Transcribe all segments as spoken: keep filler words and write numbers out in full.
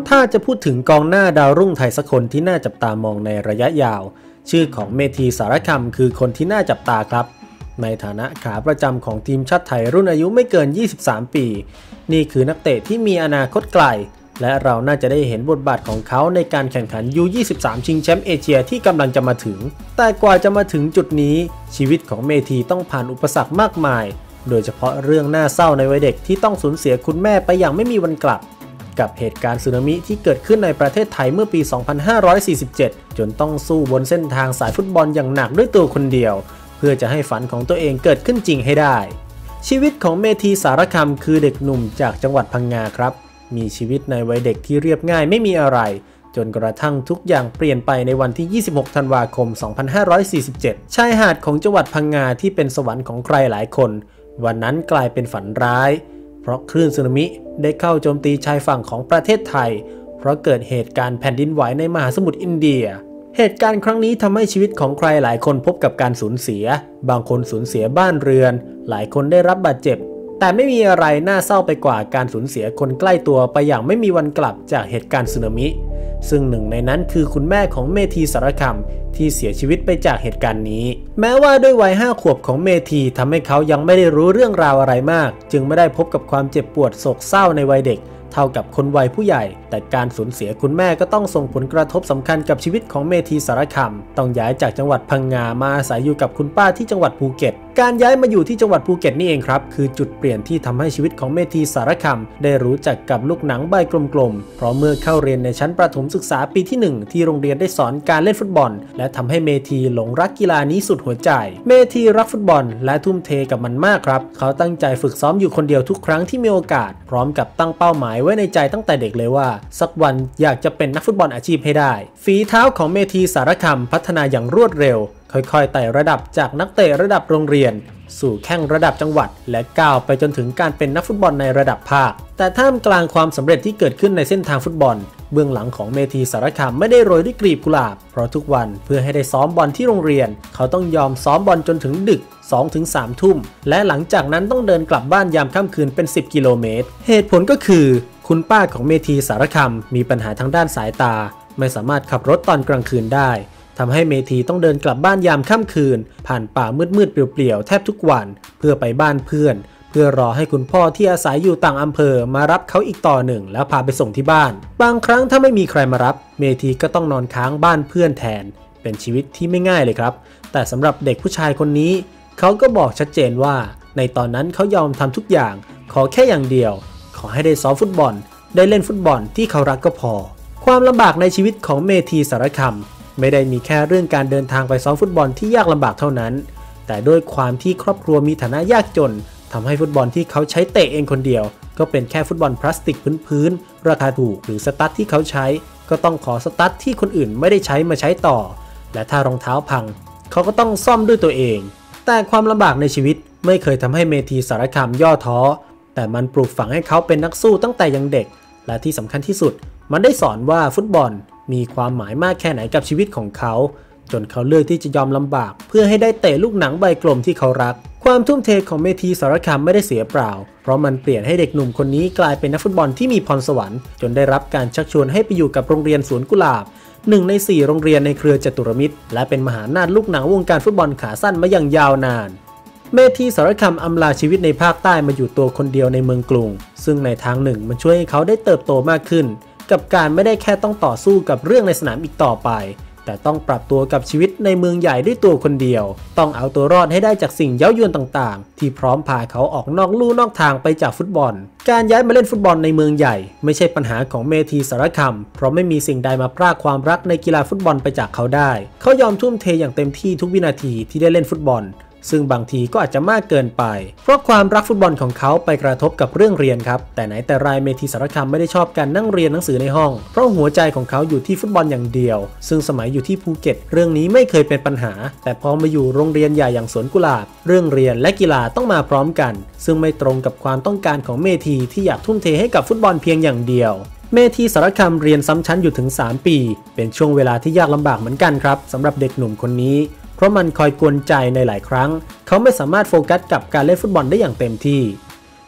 ถ้าจะพูดถึงกองหน้าดาวรุ่งไทยสักคนที่น่าจับตามองในระยะยาวชื่อของเมธีสารคำคือคนที่น่าจับตาครับในฐานะขาประจำของทีมชาติไทยรุ่นอายุไม่เกินยี่สิบสามปีนี่คือนักเตะที่มีอนาคตไกลและเราน่าจะได้เห็นบทบาทของเขาในการแข่งขัน ยู ยี่สิบสาม ชิงแชมป์เอเชียที่กำลังจะมาถึงแต่กว่าจะมาถึงจุดนี้ชีวิตของเมธีต้องผ่านอุปสรรคมากมายโดยเฉพาะเรื่องน่าเศร้าในวัยเด็กที่ต้องสูญเสียคุณแม่ไปอย่างไม่มีวันกลับกับเหตุการณ์สึนามิที่เกิดขึ้นในประเทศไทยเมื่อปี สองพันห้าร้อยสี่สิบเจ็ด จนต้องสู้บนเส้นทางสายฟุตบอลอย่างหนักด้วยตัวคนเดียวเพื่อจะให้ฝันของตัวเองเกิดขึ้นจริงให้ได้ชีวิตของเมธีสารคำคือเด็กหนุ่มจากจังหวัดพังงาครับมีชีวิตในวัยเด็กที่เรียบง่ายไม่มีอะไรจนกระทั่งทุกอย่างเปลี่ยนไปในวันที่ ยี่สิบหก ธันวาคม สองพันห้าร้อยสี่สิบเจ็ด ชายหาดของจังหวัดพังงาที่เป็นสวรรค์ของใครหลายคนวันนั้นกลายเป็นฝันร้ายเพราะคลื่นสึนามิได้เข้าโจมตีชายฝั่งของประเทศไทยเพราะเกิดเหตุการณ์แผ่นดินไหวในมหาสมุทรอินเดียเหตุการณ์ครั้งนี้ทำให้ชีวิตของใครหลายคนพบกับการสูญเสียบางคนสูญเสียบ้านเรือนหลายคนได้รับบาดเจ็บแต่ไม่มีอะไรน่าเศร้าไปกว่าการสูญเสียคนใกล้ตัวไปอย่างไม่มีวันกลับจากเหตุการณ์สึนามิซึ่งหนึ่งในนั้นคือคุณแม่ของเมธีสารคำที่เสียชีวิตไปจากเหตุการณ์นี้แม้ว่าด้วยวัยห้าขวบของเมธีทำให้เขายังไม่ได้รู้เรื่องราวอะไรมากจึงไม่ได้พบกับความเจ็บปวดโศกเศร้าในวัยเด็กเท่ากับคนวัยผู้ใหญ่แต่การสูญเสียคุณแม่ก็ต้องส่งผลกระทบสำคัญกับชีวิตของเมธีสารคำต้องย้ายจากจังหวัดพังงามาอาศัยอยู่กับคุณป้าที่จังหวัดภูเก็ตการย้ายมาอยู่ที่จังหวัดภูเก็ตนี่เองครับคือจุดเปลี่ยนที่ทำให้ชีวิตของเมธีสารคำได้รู้จักกับลูกหนังใบกลมๆเพราะเมื่อเข้าเรียนในชั้นประถมศึกษาปีที่หนึ่งที่โรงเรียนได้สอนการเล่นฟุตบอลและทำให้เมธีหลงรักกีฬานี้สุดหัวใจเมธีรักฟุตบอลและทุ่มเทกับมันมากครับเขาตั้งใจฝึกซ้อมอยู่คนเดียวทุกครั้งที่มีโอกาสพร้อมกับตั้งเป้าหมายไว้ในใจตั้งแต่เด็กเลยว่าสักวันอยากจะเป็นนักฟุตบอลอาชีพให้ได้ฝีเท้าของเมธีสารคำพัฒนาอย่างรวดเร็วค่อยๆไต่ระดับจากนักเตะระดับโรงเรียนสู่แข่งระดับจังหวัดและก้าวไปจนถึงการเป็นนักฟุตบอลในระดับภาคแต่ท่ามกลางความสำเร็จที่เกิดขึ้นในเส้นทางฟุตบอลเบื้องหลังของเมธีสารคำไม่ได้โรยด้วยกลีบกุหลาบเพราะทุกวันเพื่อให้ได้ซ้อมบอลที่โรงเรียนเขาต้องยอมซ้อมบอลจนถึงดึก สองถึงสาม ทุ่มและหลังจากนั้นต้องเดินกลับบ้านยามค่ำคืนเป็นสิบกิโลเมตรเหตุผลก็คือคุณป้าของเมธีสารคำมีปัญหาทางด้านสายตาไม่สามารถขับรถตอนกลางคืนได้ทำให้เมธีต้องเดินกลับบ้านยามค่ำคืนผ่านป่ามืดๆเปลี่ยวๆแทบทุกวันเพื่อไปบ้านเพื่อนเพื่อรอให้คุณพ่อที่อาศัยอยู่ต่างอำเภอมารับเขาอีกต่อหนึ่งแล้วพาไปส่งที่บ้านบางครั้งถ้าไม่มีใครมารับเมธีก็ต้องนอนค้างบ้านเพื่อนแทนเป็นชีวิตที่ไม่ง่ายเลยครับแต่สำหรับเด็กผู้ชายคนนี้เขาก็บอกชัดเจนว่าในตอนนั้นเขายอมทำทุกอย่างขอแค่อย่างเดียวขอให้ได้ซ้อมฟุตบอลได้เล่นฟุตบอลที่เขารักก็พอความลำบากในชีวิตของเมธีสารคำไม่ได้มีแค่เรื่องการเดินทางไปซ้อมฟุตบอลที่ยากลำบากเท่านั้นแต่ด้วยความที่ครอบครัวมีฐานะยากจนทำให้ฟุตบอลที่เขาใช้เตะเองคนเดียวก็เป็นแค่ฟุตบอลพลาสติกพื้นๆราคาถูกหรือสตั๊ดที่เขาใช้ก็ต้องขอสตั๊ดที่คนอื่นไม่ได้ใช้มาใช้ต่อและถ้ารองเท้าพังเขาก็ต้องซ่อมด้วยตัวเองแต่ความลำบากในชีวิตไม่เคยทำให้เมธีสารคำย่อท้อแต่มันปลูกฝังให้เขาเป็นนักสู้ตั้งแต่ยังเด็กและที่สำคัญที่สุดมันได้สอนว่าฟุตบอลมีความหมายมากแค่ไหนกับชีวิตของเขาจนเขาเลือกที่จะยอมลำบากเพื่อให้ได้เตะลูกหนังใบกลมที่เขารักความทุ่มเทของเมธีสารคำไม่ได้เสียเปล่าเพราะมันเปลี่ยนให้เด็กหนุ่มคนนี้กลายเป็นนักฟุตบอลที่มีพรสวรรค์จนได้รับการชักชวนให้ไปอยู่กับโรงเรียนสวนกุหลาบหนึ่งในสี่โรงเรียนในเครือจตุรมิตรและเป็นมหาอำนาจลูกหนังวงการฟุตบอลขาสั้นมาอย่างยาวนานเมธีสารคำอำลาชีวิตในภาคใต้มาอยู่ตัวคนเดียวในเมืองกรุงซึ่งในทางหนึ่งมันช่วยให้เขาได้เติบโตมากขึ้นกับการไม่ได้แค่ต้องต่อสู้กับเรื่องในสนามอีกต่อไปแต่ต้องปรับตัวกับชีวิตในเมืองใหญ่ด้วยตัวคนเดียวต้องเอาตัวรอดให้ได้จากสิ่งเย้ายวนต่างๆที่พร้อมพาเขาออกนอกลู่นอกทางไปจากฟุตบอลการย้ายมาเล่นฟุตบอลในเมืองใหญ่ไม่ใช่ปัญหาของเมธีสารคำเพราะไม่มีสิ่งใดมาพรากความรักในกีฬาฟุตบอลไปจากเขาได้เขายอมทุ่มเทอย่างเต็มที่ทุกวินาทีที่ได้เล่นฟุตบอลซึ่งบางทีก็อาจจะมากเกินไปเพราะความรักฟุตบอลของเขาไปกระทบกับเรื่องเรียนครับแต่ไหนแต่ไรเมธีสารคำไม่ได้ชอบการนั่งเรียนหนังสือในห้องเพราะหัวใจของเขาอยู่ที่ฟุตบอลอย่างเดียวซึ่งสมัยอยู่ที่ภูเก็ตเรื่องนี้ไม่เคยเป็นปัญหาแต่พอมาอยู่โรงเรียนใหญ่อย่างสวนกุหลาบเรื่องเรียนและกีฬาต้องมาพร้อมกันซึ่งไม่ตรงกับความต้องการของเมธีที่อยากทุ่มเทให้กับฟุตบอลเพียงอย่างเดียวเมธีสารคำเรียนซ้ำชั้นอยู่ถึงสามปีเป็นช่วงเวลาที่ยากลำบากเหมือนกันครับสำหรับเด็กหนุ่มคนนี้เพราะมันคอยกวนใจในหลายครั้งเขาไม่สามารถโฟกัสกับการเล่นฟุตบอลได้อย่างเต็มที่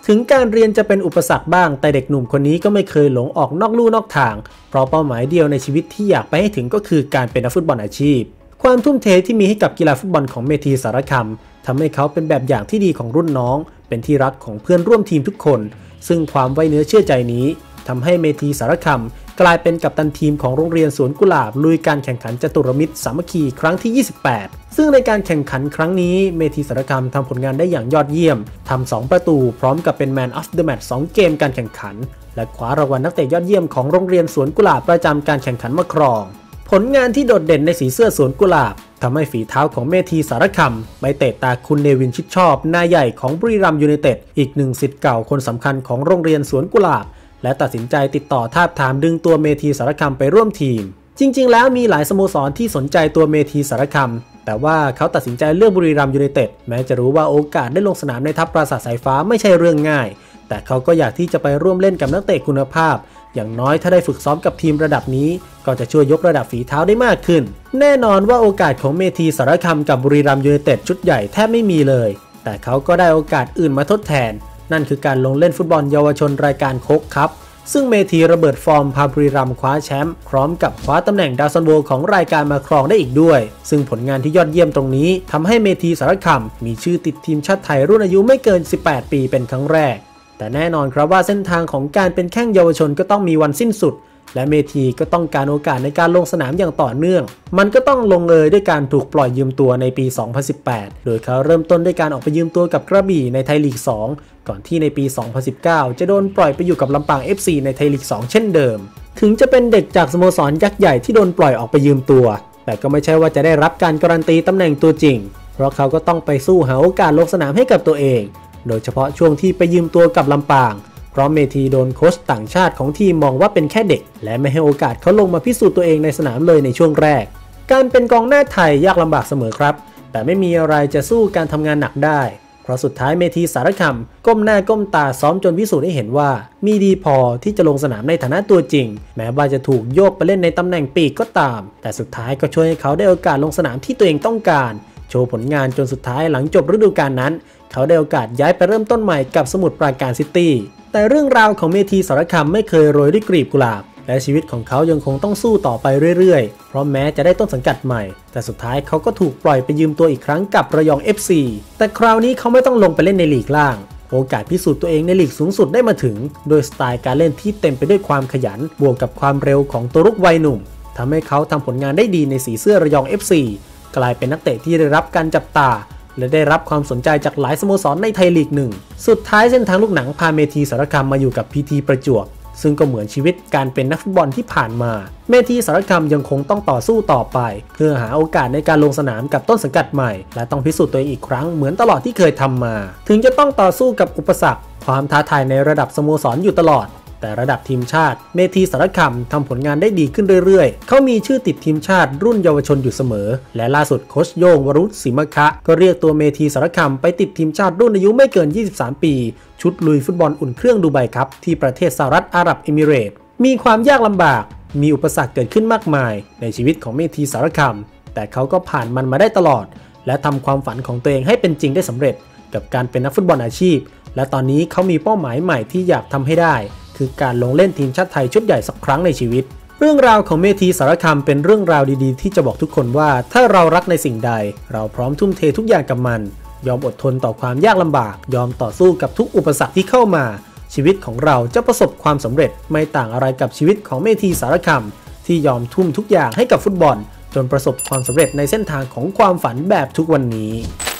ถึงการเรียนจะเป็นอุปสรรคบ้างแต่เด็กหนุ่มคนนี้ก็ไม่เคยหลงออกนอกลู่นอกทางเพราะเป้าหมายเดียวในชีวิตที่อยากไปให้ถึงก็คือการเป็นนักฟุตบอลอาชีพความทุ่มเทที่มีให้กับกีฬาฟุตบอลของเมธีสารคำทำให้เขาเป็นแบบอย่างที่ดีของรุ่นน้องเป็นที่รักของเพื่อนร่วมทีมทุกคนซึ่งความไว้เนื้อเชื่อใจนี้ทำให้เมธีสารคำกลายเป็นกัปตันทีมของโรงเรียนสวนกุหลาบลุยการแข่งขันจตุรมิตรสามัคคีครั้งที่ยี่สิบแปดซึ่งในการแข่งขันครั้งนี้เมธีสารคำทำผลงานได้อย่างยอดเยี่ยมทำสองประตูพร้อมกับเป็น Man of the Match สองเกมการแข่งขันและคว้ารางวัลนักเตะยอดเยี่ยมของโรงเรียนสวนกุหลาบประจำการแข่งขันมาครองผลงานที่โดดเด่นในสีเสื้อสวนกุหลาบทำให้ฝีเท้าของเมธีสารคำไปเตะตาคุณเนวินชิดชอบนายใหญ่ของบุรีรัมย์ยูไนเต็ดอีกหนึ่งศิษย์เก่าคนสำคัญของโรงเรียนสวนกุหลาบและตัดสินใจติดต่อทาบทามดึงตัวเมธีสารคำไปร่วมทีมจริงๆแล้วมีหลายสโมสรที่สนใจตัวเมธีสารคำแต่ว่าเขาตัดสินใจเลือกบุรีรัมย์ยูไนเต็ดแม้จะรู้ว่าโอกาสได้ลงสนามในทัพปราสาทสายฟ้าไม่ใช่เรื่องง่ายแต่เขาก็อยากที่จะไปร่วมเล่นกับนักเตะคุณภาพอย่างน้อยถ้าได้ฝึกซ้อมกับทีมระดับนี้ก็จะช่วยยกระดับฝีเท้าได้มากขึ้นแน่นอนว่าโอกาสของเมธีสารคำกับบุรีรัมย์ยูไนเต็ดชุดใหญ่แทบไม่มีเลยแต่เขาก็ได้โอกาสอื่นมาทดแทนนั่นคือการลงเล่นฟุตบอลเยาวชนรายการโค้กคัพซึ่งเมธีระเบิดฟอร์มพาบุรีรัมย์คว้าแชมป์พร้อมกับคว้าตำแหน่งดาวซันโวของรายการมาครองได้อีกด้วยซึ่งผลงานที่ยอดเยี่ยมตรงนี้ทำให้เมธีสารคำมีชื่อติดทีมชาติไทยรุ่นอายุไม่เกินสิบแปดปีเป็นครั้งแรกแต่แน่นอนครับว่าเส้นทางของการเป็นแข้งเยาวชนก็ต้องมีวันสิ้นสุดและเมธีก็ต้องการโอกาสในการลงสนามอย่างต่อเนื่องมันก็ต้องลงเอยด้วยการถูกปล่อยยืมตัวในปี สองพันสิบแปด โดยเขาเริ่มต้นด้วยการออกไปยืมตัวกับกระบี่ในไทยลีก สองก่อนที่ในปี สองพันสิบเก้า จะโดนปล่อยไปอยู่กับลำปาง เอฟ ซี ในไทยลีก สอง เช่นเดิมถึงจะเป็นเด็กจากสโมสรยักษ์ใหญ่ที่โดนปล่อยออกไปยืมตัวแต่ก็ไม่ใช่ว่าจะได้รับการการันตีตำแหน่งตัวจริงเพราะเขาก็ต้องไปสู้หาโอกาสลงสนามให้กับตัวเองโดยเฉพาะช่วงที่ไปยืมตัวกับลำปางเพราะเมธีโดนโค้ชต่างชาติของทีมมองว่าเป็นแค่เด็กและไม่ให้โอกาสเขาลงมาพิสูจน์ตัวเองในสนามเลยในช่วงแรกการเป็นกองหน้าไทยยากลำบากเสมอครับแต่ไม่มีอะไรจะสู้การทำงานหนักได้เพราะสุดท้ายเมธีสารคำก้มหน้าก้มตาซ้อมจนพิสูจน์ให้เห็นว่ามีดีพอที่จะลงสนามในฐานะตัวจริงแม้ว่าจะถูกโยกไปเล่นในตำแหน่งปีกก็ตามแต่สุดท้ายก็ช่วยให้เขาได้โอกาสลงสนามที่ตัวเองต้องการโชว์ผลงานจนสุดท้ายหลังจบฤดูกาลนั้นเขาได้โอกาสย้ายไปเริ่มต้นใหม่กับสมุทรปราการซิตี้แต่เรื่องราวของเมธีสารคำไม่เคยโรยด้วยกลีบกุหลาบและชีวิตของเขายังคงต้องสู้ต่อไปเรื่อยๆเพราะแม้จะได้ต้นสังกัดใหม่แต่สุดท้ายเขาก็ถูกปล่อยไปยืมตัวอีกครั้งกับระยอง เอฟ ซี แต่คราวนี้เขาไม่ต้องลงไปเล่นในลีกล่างโอกาสพิสูจน์ตัวเองในลีกสูงสุดได้มาถึงโดยสไตล์การเล่นที่เต็มไปด้วยความขยันบวกกับความเร็วของตัวรุกวัยหนุ่มทำให้เขาทำผลงานได้ดีในสีเสื้อระยอง เอฟ ซี กลายเป็นนักเตะที่ได้รับการจับตาและได้รับความสนใจจากหลายสโมสรในไทยลีกหนึ่งสุดท้ายเส้นทางลูกหนังพาเมธีสารคำมาอยู่กับพีทีประจวบซึ่งก็เหมือนชีวิตการเป็นนักฟุตบอลที่ผ่านมาเมธีสารคำยังคงต้องต่อสู้ต่อไปเพื่อหาโอกาสในการลงสนามกับต้นสังกัดใหม่และต้องพิสูจน์ตัวเองอีกครั้งเหมือนตลอดที่เคยทำมาถึงจะต้องต่อสู้กับอุปสรรคความท้าทายในระดับสโมสรอยู่ตลอดแต่ระดับทีมชาติเมธีสารคำทำผลงานได้ดีขึ้นเรื่อยๆเขามีชื่อติดทีมชาติรุ่นเยาวชนอยู่เสมอและล่าสุดโค้ชโย่งวรุษศิมคะก็เรียกตัวเมธีสารคำไปติดทีมชาติรุ่นอายุไม่เกินยี่สิบสามปีชุดลุยฟุตบอลอุ่นเครื่องดูไบครับที่ประเทศสหรัฐอาหรับเอมิเรตส์มีความยากลำบากมีอุปสรรคเกิดขึ้นมากมายในชีวิตของเมธีสารคำแต่เขาก็ผ่านมันมาได้ตลอดและทำความฝันของตัวเองให้เป็นจริงได้สำเร็จกับการเป็นนักฟุตบอลอาชีพและตอนนี้เขามีเป้าหมายใหม่ที่อยากทำให้ได้คือการลงเล่นทีมชาติไทยชุดใหญ่สักครั้งในชีวิตเรื่องราวของเมธีสารคำเป็นเรื่องราวดีๆที่จะบอกทุกคนว่าถ้าเรารักในสิ่งใดเราพร้อมทุ่มเททุกอย่างกับมันยอมอดทนต่อความยากลำบากยอมต่อสู้กับทุกอุปสรรคที่เข้ามาชีวิตของเราจะประสบความสำเร็จไม่ต่างอะไรกับชีวิตของเมธีสารคำที่ยอมทุ่มทุกอย่างให้กับฟุตบอลจนประสบความสำเร็จในเส้นทางของความฝันแบบทุกวันนี้